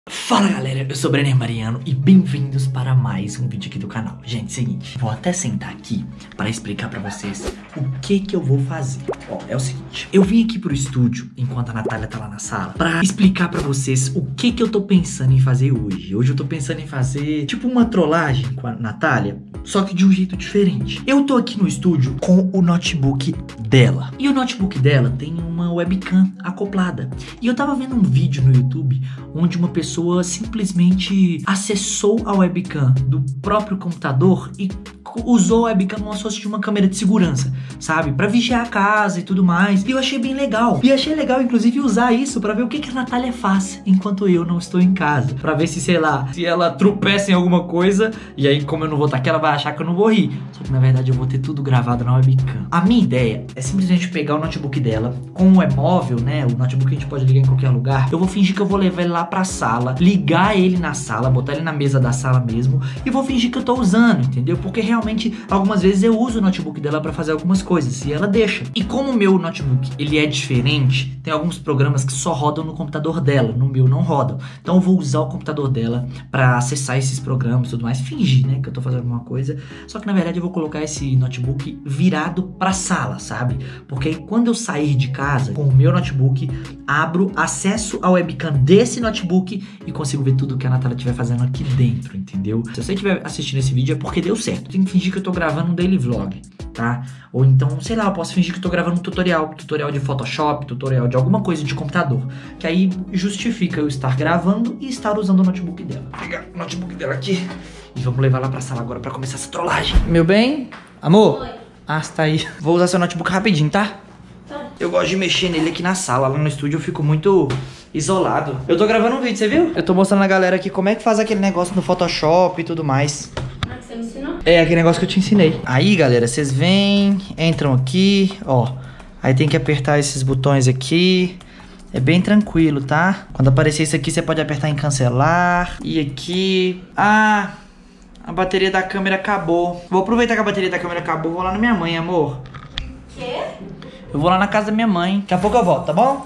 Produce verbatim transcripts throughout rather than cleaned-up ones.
Fala galera, eu sou o Brenner Mariano e bem-vindos para mais um vídeo aqui do canal. Gente, seguinte, vou até sentar aqui para explicar para vocês o que que eu vou fazer. Ó, é o seguinte, eu vim aqui pro estúdio, enquanto a Natália tá lá na sala, para explicar para vocês o que que eu tô pensando em fazer hoje. Hoje eu tô pensando em fazer tipo uma trollagem com a Natália, só que de um jeito diferente. Eu tô aqui no estúdio com o notebook dela, e o notebook dela tem uma webcam acoplada. E eu tava vendo um vídeo no YouTube onde uma pessoa simplesmente acessou a webcam do próprio computador e usou a webcam como se fosse de uma câmera de segurança, sabe? Pra vigiar a casa e tudo mais. E eu achei bem legal. E achei legal, inclusive, usar isso pra ver o que, que a Natália faz enquanto eu não estou em casa. Pra ver se, sei lá, se ela tropeça em alguma coisa e aí, como eu não vou estar aqui, ela vai achar que eu não vou rir. Só que, na verdade, eu vou ter tudo gravado na webcam. A minha ideia é simplesmente pegar o notebook dela, como é móvel, né? O notebook a gente pode ligar em qualquer lugar. Eu vou fingir que eu vou levar ele lá pra sala, ligar ele na sala, botar ele na mesa da sala mesmo e vou fingir que eu tô usando, entendeu? Porque realmente algumas vezes eu uso o notebook dela pra fazer algumas coisas e ela deixa. E como o meu notebook ele é diferente, tem alguns programas que só rodam no computador dela, no meu não rodam. Então eu vou usar o computador dela pra acessar esses programas e tudo mais, fingir, né, que eu tô fazendo alguma coisa. Só que na verdade eu vou colocar esse notebook virado pra sala, sabe? Porque aí quando eu sair de casa com o meu notebook, abro, acesso ao webcam desse notebook e consigo ver tudo que a Natália estiver fazendo aqui dentro, entendeu? Se você estiver assistindo esse vídeo é porque deu certo. Tem que fingir que eu tô gravando um daily vlog, tá? Ou então, sei lá, eu posso fingir que eu tô gravando um tutorial, tutorial de Photoshop, tutorial de alguma coisa de computador, que aí justifica eu estar gravando e estar usando o notebook dela. Vou pegar o notebook dela aqui e vamos levar lá pra sala agora pra começar essa trollagem. Meu bem? Amor? Oi. Ah, você tá aí. Vou usar seu notebook rapidinho, tá? Tá. Eu gosto de mexer nele aqui na sala, lá no estúdio eu fico muito isolado. Eu tô gravando um vídeo, você viu? Eu tô mostrando na galera aqui como é que faz aquele negócio no Photoshop e tudo mais. Ah, que você me ensinou? É, aquele negócio que eu te ensinei. Aí, galera, vocês vêm, entram aqui, ó. Aí tem que apertar esses botões aqui. É bem tranquilo, tá? Quando aparecer isso aqui, você pode apertar em cancelar. E aqui... Ah, a bateria da câmera acabou. Vou aproveitar que a bateria da câmera acabou, vou lá na minha mãe, amor. Quê? Eu vou lá na casa da minha mãe. Daqui a pouco eu volto, tá bom?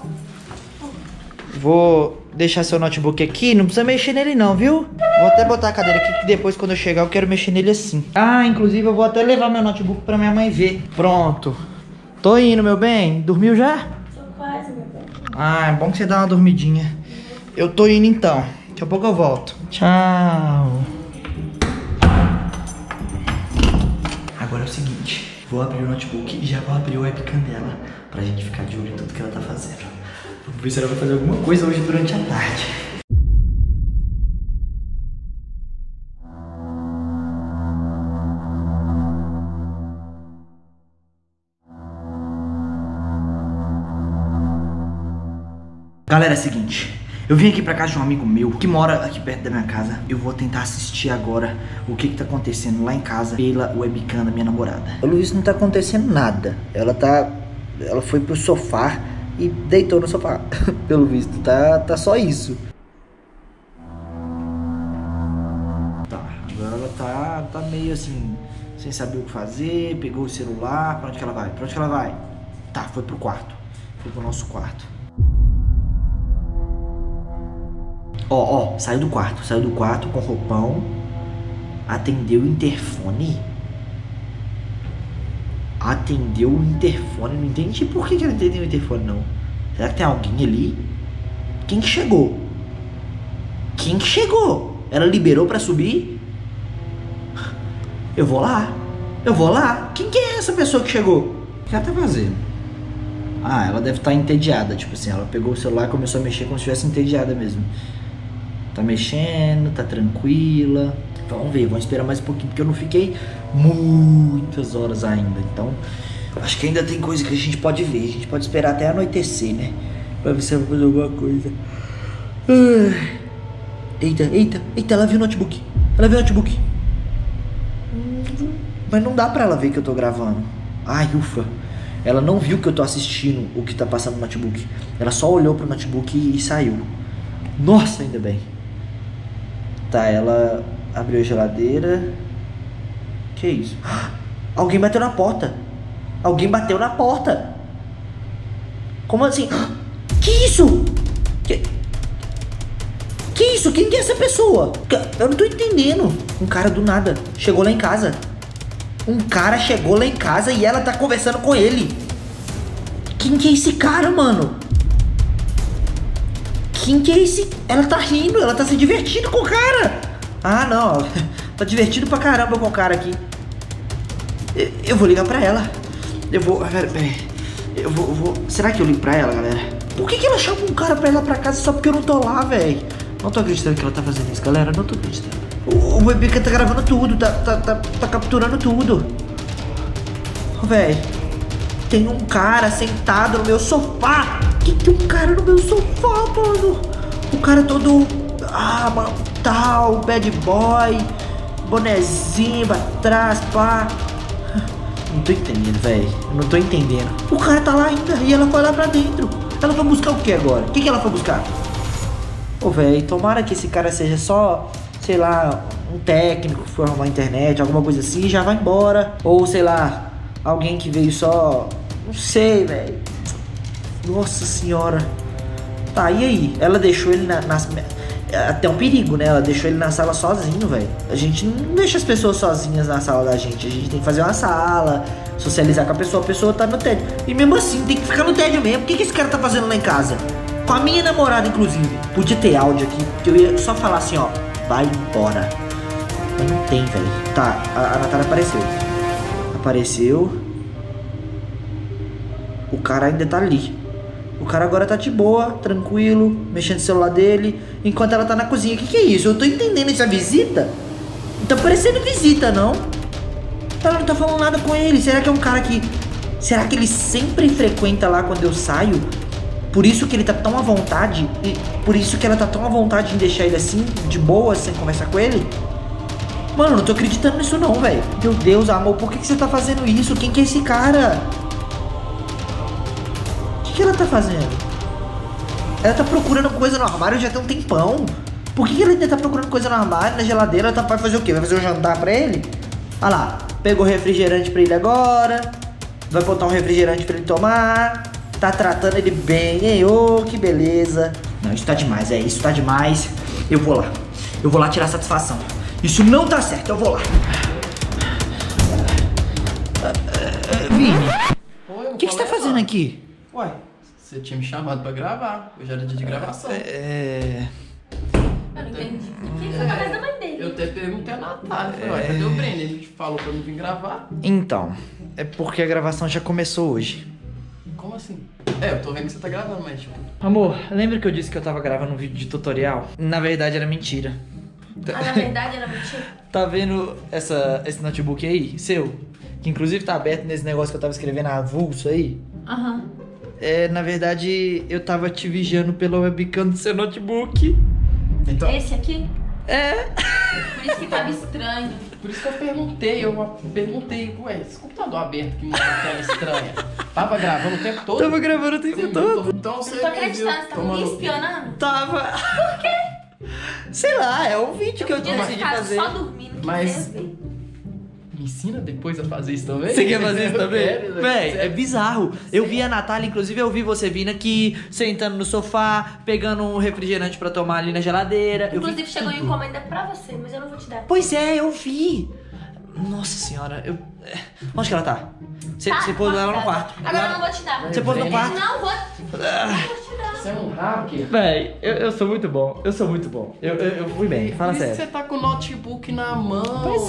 Vou deixar seu notebook aqui. Não precisa mexer nele não, viu? Vou até botar a cadeira aqui que depois quando eu chegar eu quero mexer nele assim. Ah, inclusive eu vou até levar meu notebook pra minha mãe ver. Pronto. Tô indo, meu bem. Dormiu já? Tô quase, meu bem. Ah, é bom que você dá uma dormidinha. Eu tô indo então. Daqui a pouco eu volto. Tchau. Agora é o seguinte. Vou abrir o notebook e já vou abrir o webcam dela pra gente ficar de olho em tudo que ela tá fazendo. Vamos ver se ela vai fazer alguma coisa hoje durante a tarde. Galera, é o seguinte. Eu vim aqui pra casa de um amigo meu que mora aqui perto da minha casa. Eu vou tentar assistir agora o que que tá acontecendo lá em casa pela webcam da minha namorada. Pelo visto não tá acontecendo nada. Ela tá... Ela foi pro sofá e deitou no sofá. Pelo visto, tá, tá só isso. Tá, agora ela tá, tá meio assim, sem saber o que fazer. Pegou o celular. Pra onde que ela vai? Pra onde que ela vai? Tá, foi pro quarto. Foi pro nosso quarto. Ó, ó, saiu do quarto, saiu do quarto com roupão, atendeu o interfone. Atendeu o interfone, não entendi por que que ela atendeu o interfone, não. Será que tem alguém ali? Quem que chegou? Quem que chegou? Ela liberou pra subir? Eu vou lá, eu vou lá. Quem que é essa pessoa que chegou? O que ela tá fazendo? Ah, ela deve estar entediada, tipo assim, ela pegou o celular e começou a mexer como se estivesse entediada mesmo. Tá mexendo, tá tranquila. Vamos ver, vamos esperar mais um pouquinho, porque eu não fiquei muitas horas ainda. Então, acho que ainda tem coisa que a gente pode ver. A gente pode esperar até anoitecer, né? Pra ver se ela vai fazer alguma coisa. Eita, eita, eita, ela viu o notebook. Ela viu o notebook. Mas não dá pra ela ver que eu tô gravando. Ai, ufa. Ela não viu que eu tô assistindo o que tá passando no notebook. Ela só olhou pro notebook e, e saiu. Nossa, ainda bem. Tá, ela abriu a geladeira. Que isso? Alguém bateu na porta. Alguém bateu na porta. Como assim? Que isso? Que, que isso? Quem que é essa pessoa? Eu não tô entendendo. Um cara do nada chegou lá em casa. Um cara chegou lá em casa e ela tá conversando com ele. Quem que é esse cara, mano? Quem que é esse? Ela tá rindo, ela tá se divertindo com o cara. Ah, não. Tá divertindo pra caramba com o cara aqui. Eu, eu vou ligar pra ela. Eu vou... Pera, pera. Eu vou, eu vou... Será que eu ligo pra ela, galera? Por que que ela chama um cara pra ir lá pra casa só porque eu não tô lá, velho? Não tô acreditando que ela tá fazendo isso, galera. Não tô acreditando. O, o Webcam tá gravando tudo. Tá, tá, tá, tá capturando tudo. Velho. Tem um cara sentado no meu sofá. Que que um cara no meu sofá, mano? O cara todo... Ah, mano, tal, bad boy. Bonezinho pra trás, pá. Não tô entendendo, velho. Não tô entendendo. O cara tá lá ainda e ela foi lá pra dentro. Ela foi buscar o que agora? O que que ela foi buscar? Ô, velho, tomara que esse cara seja só... Sei lá, um técnico que foi arrumar a internet, alguma coisa assim, e já vai embora. Ou, sei lá, alguém que veio só... Não sei, velho. Nossa senhora. Tá, e aí? Ela deixou ele na, nas... Até um perigo, né? Ela deixou ele na sala sozinho, velho. A gente não deixa as pessoas sozinhas na sala da gente. A gente tem que fazer uma sala, socializar com a pessoa. A pessoa tá no tédio. E mesmo assim, tem que ficar no tédio mesmo. O que que esse cara tá fazendo lá em casa? Com a minha namorada, inclusive. Podia ter áudio aqui, que eu ia só falar assim, ó. Vai embora. Mas não tem, velho. Tá, a, a Natália apareceu. Apareceu. O cara ainda tá ali. O cara agora tá de boa, tranquilo, mexendo no celular dele, enquanto ela tá na cozinha. O que que é isso? Eu tô entendendo, isso é visita? Não tá parecendo visita, não? Ela não tá falando nada com ele. Será que é um cara que... Será que ele sempre frequenta lá quando eu saio? Por isso que ele tá tão à vontade? E por isso que ela tá tão à vontade em deixar ele assim, de boa, sem conversar com ele? Mano, eu não tô acreditando nisso não, velho. Meu Deus, amor, por que que você tá fazendo isso? Quem que é esse cara? O que ela tá fazendo? Ela tá procurando coisa no armário já tem um tempão. Por que que ela ainda tá procurando coisa no armário, na geladeira? Ela tá, vai fazer o quê? Vai fazer um jantar pra ele? Olha lá, pegou refrigerante pra ele agora. Vai botar um refrigerante pra ele tomar. Tá tratando ele bem, hein? Ô, oh, que beleza. Não, isso tá demais, é, isso tá demais. Eu vou lá, eu vou lá tirar satisfação. Isso não tá certo, eu vou lá. Vini, o que que você tá fazendo aqui? Ué, você tinha me chamado pra gravar. Hoje era dia de gravação. É... Eu não entendi. Por que você tá na casa da mãe dele? Eu até perguntei a Natália. Falei, ué, cadê o Breno? Ele falou pra eu vir gravar. Então, é porque a gravação já começou hoje. Como assim? É, eu tô vendo que você tá gravando, mas tipo... Amor, lembra que eu disse que eu tava gravando um vídeo de tutorial? Na verdade era mentira. Ah, na verdade era mentira? Tá vendo essa, esse notebook aí, seu? Que inclusive tá aberto nesse negócio que eu tava escrevendo avulso aí. Aham. Uhum. É, na verdade, eu tava te vigiando pela webcam do seu notebook. Então... Esse aqui? É. Por isso que tava estranho. Por isso que eu perguntei, eu perguntei, ué, esse computador aberto que manda tela estranha. Tava gravando o tempo todo? Tava gravando o tempo Você todo. Viu? Então você não tô acreditando, você tava tomando... me espionando? Tava. Por quê? Sei lá, é um vídeo que eu Podia decidi ficar fazer. só dormindo, que Mas- fez, véi. Me ensina depois a fazer isso também? Você quer fazer isso Eu também? quero, Véi, eu é quero. bizarro. Eu vi a Natália, inclusive eu vi você vindo aqui, sentando no sofá, pegando um refrigerante pra tomar ali na geladeira. Eu Inclusive vi chegou tudo. uma encomenda pra você, mas eu não vou te dar. Pois é, eu vi. Nossa senhora, eu... Onde que ela tá? Você Tá, você pôs ela no quarto. Agora eu não vou te dar. Você pôs no quarto? Não vou, não vou te dar. Você é um hacker? Véi, eu, eu sou muito bom, eu sou muito bom. Eu, eu, eu fui bem, fala Por isso que sério. você tá com o notebook na mão. Pois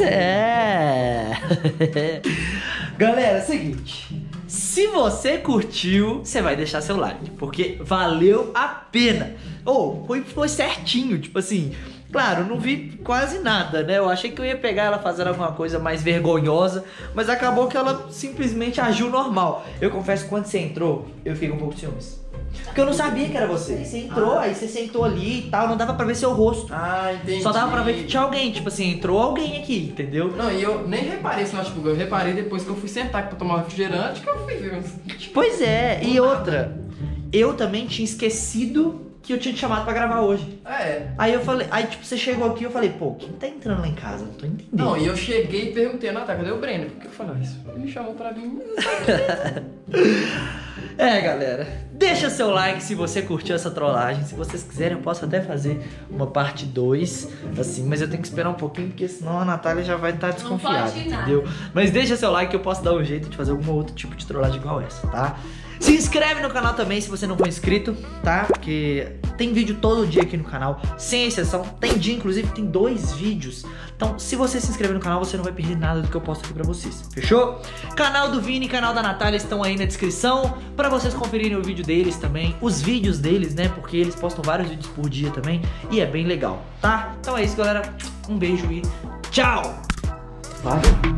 é. Galera, é o seguinte. Se você curtiu, você vai deixar seu like, porque valeu a pena. Ou, oh, foi, foi certinho, tipo assim... Claro, não vi quase nada, né? Eu achei que eu ia pegar ela fazendo alguma coisa mais vergonhosa, mas acabou que ela simplesmente agiu normal. Eu confesso que quando você entrou, eu fiquei com um pouco de ciúmes. Porque eu não sabia que era você. Você entrou, ah. aí você sentou ali e tal, não dava pra ver seu rosto. Ah, entendi. Só dava pra ver que tinha alguém, tipo assim, entrou alguém aqui, entendeu? Não, e eu nem reparei esse notebook, eu reparei depois que eu fui sentar pra tomar um refrigerante, que eu fui ver. Pois é, e outra, eu também tinha esquecido que eu tinha te chamado pra gravar hoje. É. Aí eu falei, aí tipo, você chegou aqui e eu falei, pô, quem tá entrando lá em casa? Não tô entendendo. Não, e eu cheguei e perguntei, Natália, cadê o Breno? Porque eu falei, ah, isso ele me chamou pra vir. É, galera, deixa seu like se você curtiu essa trollagem. Se vocês quiserem, eu posso até fazer uma parte dois, assim, mas eu tenho que esperar um pouquinho, porque senão a Natália já vai estar desconfiada, entendeu? Mas deixa seu like que eu posso dar um jeito de fazer algum outro tipo de trollagem igual essa, tá? Se inscreve no canal também se você não for inscrito, tá? Porque tem vídeo todo dia aqui no canal, sem exceção. Tem dia, inclusive, tem dois vídeos. Então, se você se inscrever no canal, você não vai perder nada do que eu posto aqui pra vocês. Fechou? Canal do Vini e canal da Natália estão aí na descrição pra vocês conferirem o vídeo deles também. Os vídeos deles, né? Porque eles postam vários vídeos por dia também. E é bem legal, tá? Então é isso, galera. Um beijo e tchau! Vai.